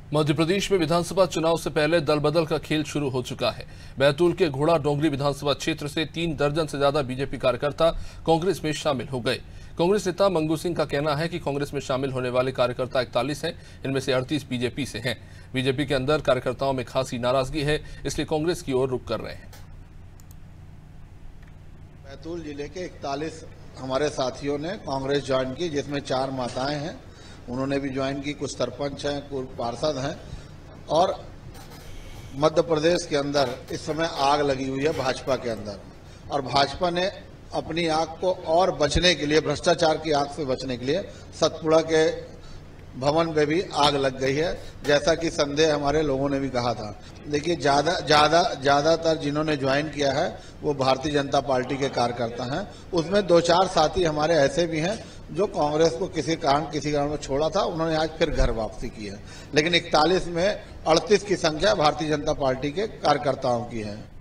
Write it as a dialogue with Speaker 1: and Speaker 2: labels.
Speaker 1: मध्य प्रदेश में विधानसभा चुनाव से पहले दल बदल का खेल शुरू हो चुका है। बैतूल के घोड़ा डोंगरी विधानसभा क्षेत्र से 3 दर्जन से ज्यादा बीजेपी कार्यकर्ता कांग्रेस में शामिल हो गए। कांग्रेस नेता मंगू सिंह का कहना है कि कांग्रेस में शामिल होने वाले कार्यकर्ता 41 हैं, इनमें से 38 बीजेपी से हैं। बीजेपी के अंदर कार्यकर्ताओं में खासी नाराजगी है, इसलिए कांग्रेस की ओर रुख कर रहे हैं।
Speaker 2: बैतूल जिले के 41 हमारे साथियों ने कांग्रेस ज्वाइन की, जिसमें 4 माताएं हैं, उन्होंने भी ज्वाइन की, कुछ सरपंच हैं, कुछ पार्षद हैं। और मध्य प्रदेश के अंदर इस समय आग लगी हुई है भाजपा के अंदर, और भाजपा ने अपनी आग को और बचने के लिए, भ्रष्टाचार की आग से बचने के लिए सतपुड़ा के भवन पे भी आग लग गई है, जैसा कि संदेह हमारे लोगों ने भी कहा था। देखिए, ज्यादातर जिन्होंने ज्वाइन किया है वो भारतीय जनता पार्टी के कार्यकर्ता हैं। उसमें 2-4 साथी हमारे ऐसे भी हैं जो कांग्रेस को किसी कारण में छोड़ा था, उन्होंने आज फिर घर वापसी की है। लेकिन 41 में 38 की संख्या भारतीय जनता पार्टी के कार्यकर्ताओं की है।